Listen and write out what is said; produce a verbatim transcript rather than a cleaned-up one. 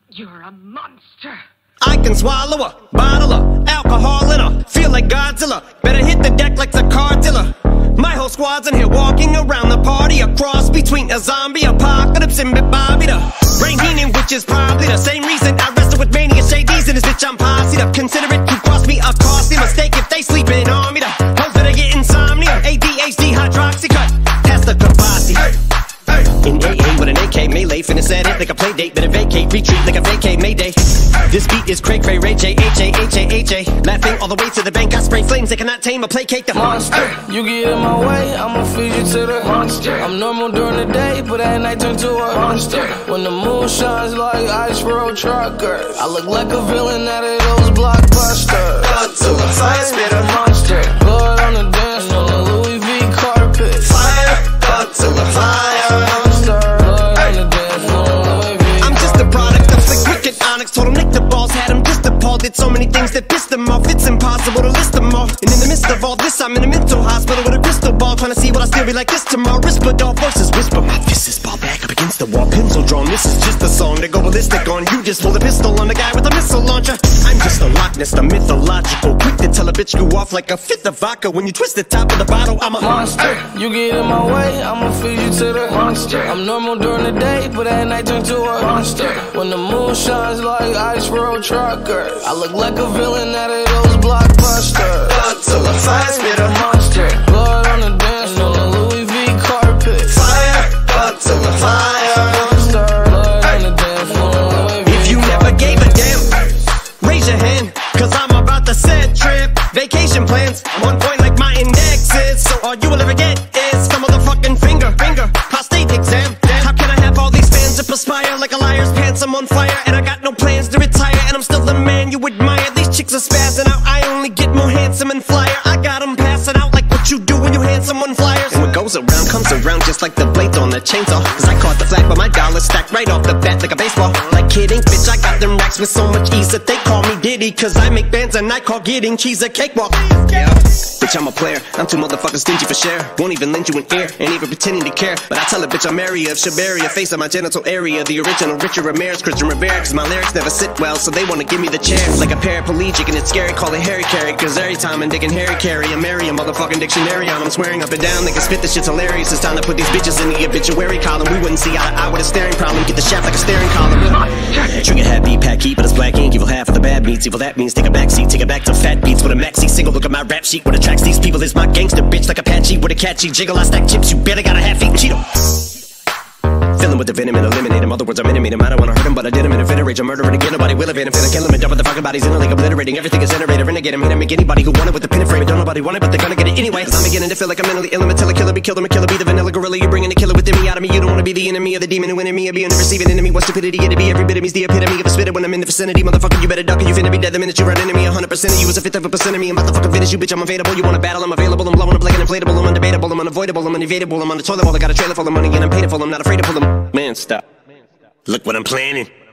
You're a monster. I can swallow a bottle of alcohol in her. Feel like Godzilla. Better hit the deck like the car dealer. My whole squad's in here walking around the party. A cross between a zombie apocalypse and Bobby the Brain Heenan, which is probably the same reason I wrestle with mania shades in this bitch. I'm posse up. Consider it to cost me a costly mistake if they sleeping on me. The hoes that I get insomnia. A D H D hydroxy cut. Pass the Kabasi. Hey, hey. In A A with an A K melee, finna set it like a play date. Better vacate, retreat like a vacate Mayday. This beat is cray cray, Ray J, H A, H A, H A. Laughing all the way to the bank, I spray flames. They cannot tame or placate the monster. You get in my way, I'ma feed you to the monster. I'm normal during the day, but at night turn to a monster. When the moon shines like ice road truckers, I look like a villain out of those blockbusters. Godzilla, fire spitter, monster. Blood on the dance floor, on the Louis V carpet. Fire, Godzilla, fire. Monster, blood on the dance floor, Louis V. I'm just a product of the cricket onyx. Told him Nick the balls, had him just appalled. Did so many things that pissed him off. It's impossible to list them all. And in the midst of all this, I'm in a mental hospital with a crystal ball, trying to see what I still be like this tomorrow. Whisper dog versus whisper. My fist is ball back up against the wall, pencil drawn. This is just a song to go ballistic on. You just pull a pistol on the guy with a missile launcher. I'm just a Loch Ness, the mythological. Quick to tell a bitch you off like a fifth of vodka. When you twist the top of the bottle, I'm a monster. You get in my way, I'ma feed you to the monster. I'm normal during the day, but at night turn to a monster. When the moon shines like ice road truckers, I look like a villain out of those blockbusters. Godzilla, fire spitter, monster. Blood on the dance floor, on the Louis V carpet. Fire, Godzilla, fire. Monster, blood on the dance floor, Louis V. If you never gave a damn, raise your hand, cause I'm about to set trip. Vacation plans, one point like my index is. So all you will ever get is some motherfucking finger, finger, prostate exam. How can I have all these fans that perspire like a liar's pants? I'm on fire and I got no plans to retire, and I'm still the man you admire. These chicks are spazzing out, I only get more handsome and flyer. I got them passing out like what you do when you hand someone flyers. And what goes around comes around just like the blades on the chainsaw. Cause I caught the flag but my dollar stacked right off the bat like a baseball. Like kidding, bitch, I got them racks with so much ease that they call me Diddy. Cause I make bands and I call getting cheese a cakewalk. Yeah, bitch, I'm a player, I'm too motherfucking stingy for share. Won't even lend you an ear, ain't even pretending to care. But I tell a bitch I'm area of Shabaria, face of my genital area. The original Richard Ramirez, Christian Rivera. Cause my lyrics never sit well, so they wanna give me the chair. Like a paraplegic and it's scary, call it Harry Carry. Cause every time I'm digging Harry Carry, I'm marry a motherfucking dictionary on. I'm swearing up and down, they can spit this shit's hilarious. It's time to put these bitches in the obituary column. We wouldn't see eye to eye with a staring problem. Get the shaft like a staring column. Trigger happy, pack heat, but it's black ink. Evil half of the bad meats. Evil that means take a backseat, take it back to fat beats with a maxi single. Look at my rap sheet. What attracts these people is my gangster bitch like Apache with a catchy jiggle. I stack chips, you better got a half-eaten Cheeto. Filling with the venom and eliminate him. Other words, I'm intimate him. I don't wanna hurt him, but I did him in a fit of rage. I'm murdering again, nobody will evade him. Finna kill him and dump the fucking bodies in a lake, obliterating everything is generated. Renegade him, hit him, make anybody who want it with the pin and frame. Don't nobody want it, but they're gonna get it anyway. Cause I'm beginning to feel like I'm mentally ill. I'm a killer, killer, be killed, I'm a killer, be the vanilla gorilla. You're bringing the killer within me out of me. You don't wanna be the enemy of the demon who in me. I'll be in the receiving enemy. What stupidity it'd be. Every bit of me's the epitome of a spitter when I'm in the vicinity. Motherfucker, you better duck or you finna be dead the minute you run into me. A hundred percent of you is a fifth of a percent of me. I'm about to fucking finish you, bitch. I'm available. You wanna battle? I'm available. I'm blowing up like an inflatable. I'm undebatable. I'm unavoidable. I'm unevadable. I'm on the toilet bowl. I got a trailer full of money and I'm paid full. I'm not afraid to pull them. Man, stop. Look what I'm planning.